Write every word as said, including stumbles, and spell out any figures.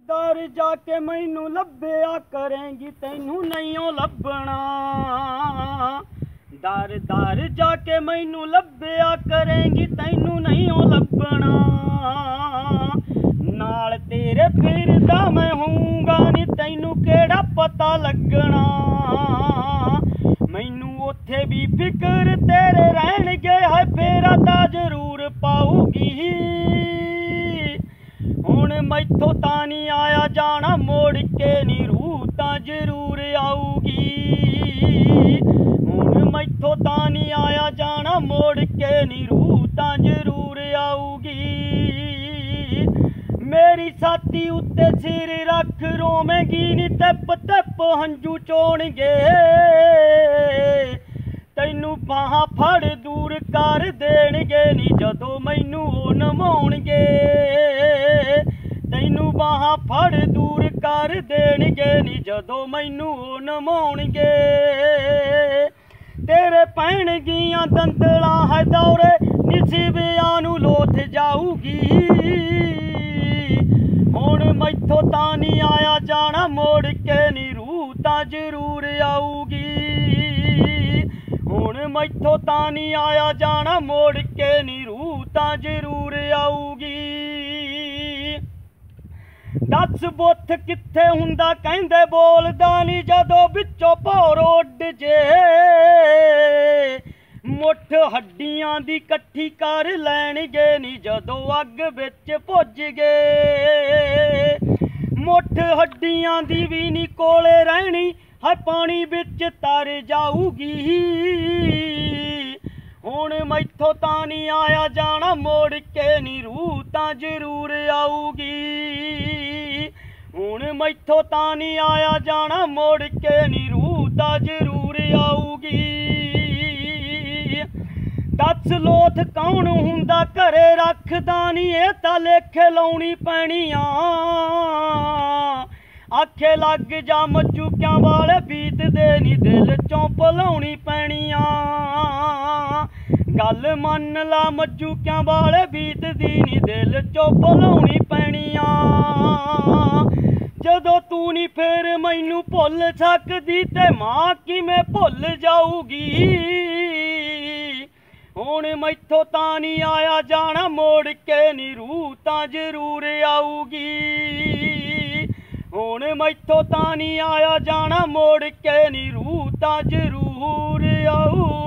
दर जाके मैनू लभ्या करेंगी तैनू नहीं ओ लभना। दर दर जाके मैनू लभ्या करेंगी तैनू नहीं ओ लभना। नाल तेरे फिरदा मैं होऊंगा नी तैनू केड़ा पता लगना। मैनू उत्थे भी फिक्र तेरे रहणगे है फेरा तां जरूर पाऊगी। हुण मैथों तां नहीं आया जाना मोड़ के नी रूह तां जरूर आऊगी। हुण मैथों तां नहीं आया जाना मोड़ के नी रूह तां जरूर आऊगी। मेरी छाती उत्ते सिर रख रोवेंगी नी तिप तिप हंजू चोणगे। तैनू बाहां फड़ दूर कर देणगे नी जदों मैनू ओ नवाउणगे। तैनू बाहां फड़ दूर कर देणगे नी जदों मैनू ओ नवाउणगे। तेरे पैणगियां दंदलां है दौरे निसिबियां नू लोथ जाऊगी। हुण मैथों तां नहीं आया जाना मोड़ के नी रूह तां जरूर आऊगी। हुण मैथों तां नहीं आया जाना मोड़ के नी रूह तां जरूर आऊगी। दस बुत्थ कित्थे हुंदा कहंदे बोलदा नी जदों विचों भौर उड्ड जे। मुठ हड्डियां दी कट्ठी कर लैणगे नी जदों अग विच भुज गए। मुठ हड्डियां दी भी नी कोले रहनी है पानी विच तर जाऊगी। हुण मैथों तां नहीं आया जाना मोड़ के नी रूह तां जरूर आऊगी। हुण मैथों तां नहीं आया जाना मोड़ के नी रूह तां जरूर आऊगी। दस लोथ कौन हुंदा घरे रखदा नी इह तां लेखे लाउणी पैणियां। आखे लग जा मचूकियां वाले बीतदे नी दिल चों भुलाउणी पैणियां। गल मन ला मचूकियां वाले बीतदी नी दिल चों भुलाउणी पैणियां। जदों तू नी फिर मैनू भुल सकदी ते मां किवें भुल जाऊगी। हुण मैथों तां नहीं आया जाना मोड़ के नी रूह तां जरूर आऊगी। हुण मैथों तां नहीं आया जाना मोड़ के नी रूह तां जरूर आऊगी।